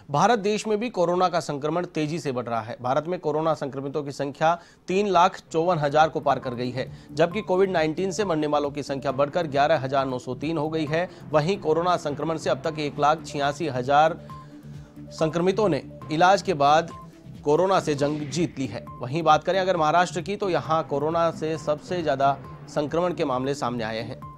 भारत देश में भी कोरोना का संक्रमण तेजी से बढ़ रहा है। भारत में कोरोना संक्रमितों की संख्या 3,54,000 को पार कर गई है, जबकि कोविड-19 से मरने वालों की संख्या बढ़कर 11,903 हो गई है। वहीं कोरोना संक्रमण से अब तक 1,86,000 संक्रमितों ने इलाज के बाद कोरोना से जंग जीत ली है। वहीं बात करें अगर महाराष्ट्र की, तो यहाँ कोरोना से सबसे ज्यादा संक्रमण के मामले सामने आए हैं।